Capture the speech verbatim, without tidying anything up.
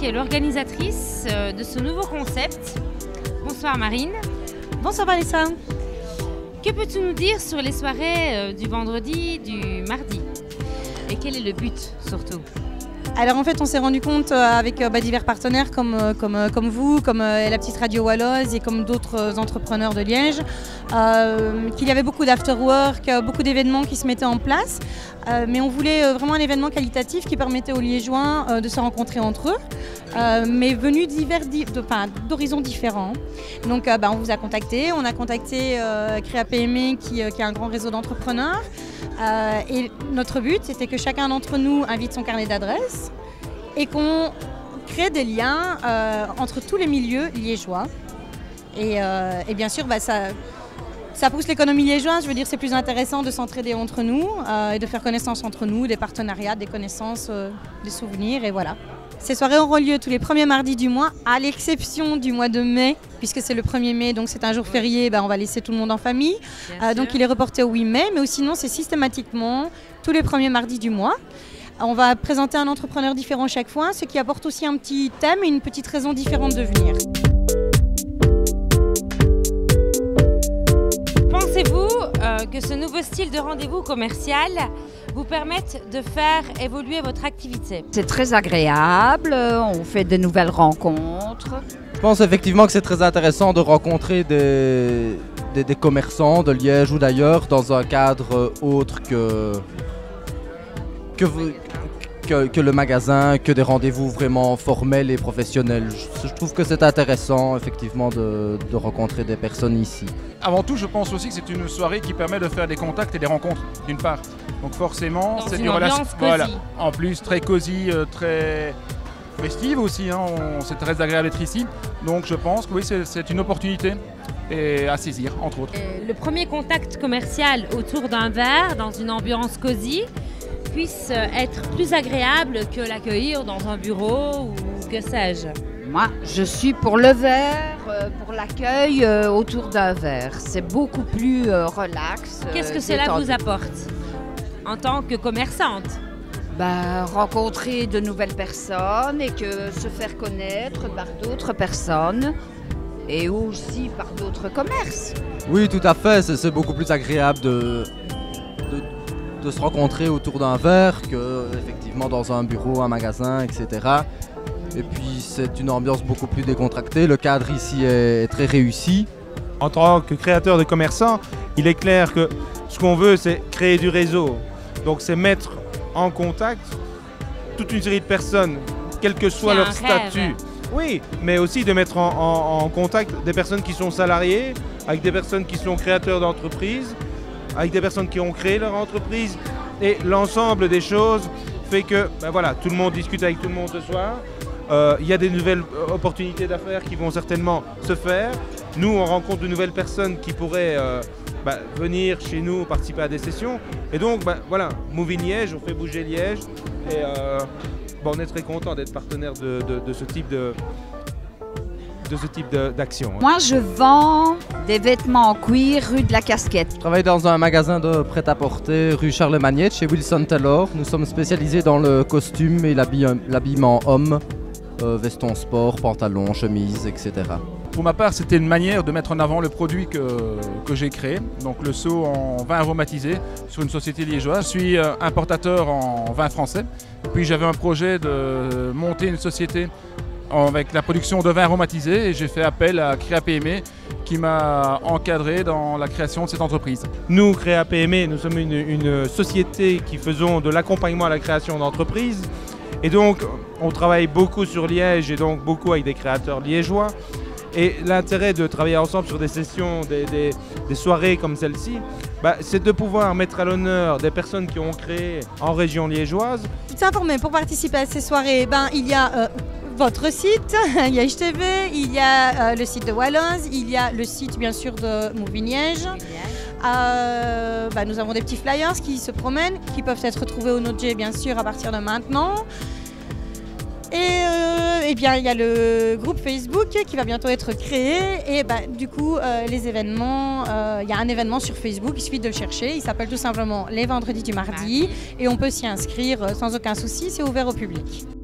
est l'organisatrice de ce nouveau concept. Bonsoir Marine. Bonsoir Vanessa. Que peux-tu nous dire sur les soirées du vendredi, du mardi? Et quel est le but surtout? Alors en fait on s'est rendu compte avec bah, divers partenaires comme, comme, comme vous, comme euh, la petite radio Walloz et comme d'autres entrepreneurs de Liège, euh, qu'il y avait beaucoup d'afterwork, beaucoup d'événements qui se mettaient en place, euh, mais on voulait euh, vraiment un événement qualitatif qui permettait aux Liégeois euh, de se rencontrer entre eux, euh, mais venus divers, d'horizons différents. Donc euh, bah, on vous a contacté, on a contacté euh, Créa P M E qui, euh, qui a un grand réseau d'entrepreneurs. Euh, et notre but, c'était que chacun d'entre nous invite son carnet d'adresses et qu'on crée des liens euh, entre tous les milieux liégeois. Et, euh, et bien sûr, bah, ça, ça pousse l'économie liégeoise. Je veux dire, c'est plus intéressant de s'entraider entre nous euh, et de faire connaissance entre nous, des partenariats, des connaissances, euh, des souvenirs, et voilà. Ces soirées auront lieu tous les premiers mardis du mois, à l'exception du mois de mai, puisque c'est le premier mai, donc c'est un jour férié, ben on va laisser tout le monde en famille. Euh, donc il est reporté au huit mai, mais sinon c'est systématiquement tous les premiers mardis du mois. On va présenter un entrepreneur différent chaque fois, ce qui apporte aussi un petit thème et une petite raison différente de venir. Pensez-vous euh, que ce nouveau style de rendez-vous commercial vous permette de faire évoluer votre activité? C'est très agréable, on fait de nouvelles rencontres. Je pense effectivement que c'est très intéressant de rencontrer des, des, des commerçants de Liège ou d'ailleurs dans un cadre autre que, que, que, que le magasin, que des rendez-vous vraiment formels et professionnels. Je, je trouve que c'est intéressant effectivement de, de rencontrer des personnes ici. Avant tout, je pense aussi que c'est une soirée qui permet de faire des contacts et des rencontres, d'une part. Donc forcément, c'est une relation. Voilà. En plus, très cosy, euh, très festive aussi. Hein. On, c'est très agréable d'être ici. Donc je pense que oui, c'est, c'est une opportunité et à saisir, entre autres. Euh, le premier contact commercial autour d'un verre, dans une ambiance cosy, puisse être plus agréable que l'accueillir dans un bureau ou que sais-je. Moi, je suis pour le verre, euh, pour l'accueil euh, autour d'un verre. C'est beaucoup plus euh, relax. Qu'est-ce que euh, cela détendu. vous apporte en tant que commerçante? Ben, rencontrer de nouvelles personnes et que se faire connaître par d'autres personnes et aussi par d'autres commerces. Oui, tout à fait. C'est, c'est beaucoup plus agréable de, de, de se rencontrer autour d'un verre que effectivement dans un bureau, un magasin, et cetera. Et puis c'est une ambiance beaucoup plus décontractée. Le cadre ici est très réussi. En tant que créateur de commerçant, il est clair que ce qu'on veut, c'est créer du réseau. Donc c'est mettre en contact toute une série de personnes, quel que soit leur statut. Oui, mais aussi de mettre en, en, en contact des personnes qui sont salariées, avec des personnes qui sont créateurs d'entreprises, avec des personnes qui ont créé leur entreprise. Et l'ensemble des choses fait que ben voilà, tout le monde discute avec tout le monde ce soir. Il euh, y a des nouvelles opportunités d'affaires qui vont certainement se faire. Nous, on rencontre de nouvelles personnes qui pourraient euh, bah, venir chez nous participer à des sessions. Et donc, bah, voilà, Move in Liège, on fait bouger Liège. Et euh, bah, on est très content d'être partenaire de, de, de ce type de, de ce type de, d'action. Moi, je vends des vêtements en cuir rue de la Casquette. Je travaille dans un magasin de prêt-à-porter rue Charlemagne chez Wilson Taylor. Nous sommes spécialisés dans le costume et l'habillement homme. Euh, veston sport, pantalon, chemise, et cetera. Pour ma part, c'était une manière de mettre en avant le produit que, que j'ai créé, donc le seau en vin aromatisé sur une société liégeoise. Je suis importateur en vin français, puis j'avais un projet de monter une société avec la production de vin aromatisé et j'ai fait appel à Créa P M E qui m'a encadré dans la création de cette entreprise. Nous, Créa P M E, nous sommes une, une société qui faisons de l'accompagnement à la création d'entreprises. Et donc, on travaille beaucoup sur Liège et donc beaucoup avec des créateurs liégeois. Et l'intérêt de travailler ensemble sur des sessions, des, des, des soirées comme celle-ci, bah, c'est de pouvoir mettre à l'honneur des personnes qui ont créé en région liégeoise. Pour s'informer, pour participer à ces soirées, ben, il y a euh, votre site, il y a H T V, il y a euh, le site de Walloz, il y a le site bien sûr de Move in Liège. Euh, bah, nous avons des petits flyers qui se promènent, qui peuvent être retrouvés au Nodje bien sûr à partir de maintenant. Et, euh, et bien il y a le groupe Facebook qui va bientôt être créé et bah, du coup euh, les événements, euh, il y a un événement sur Facebook, il suffit de le chercher, il s'appelle tout simplement les vendredis du mardi et on peut s'y inscrire sans aucun souci, c'est ouvert au public.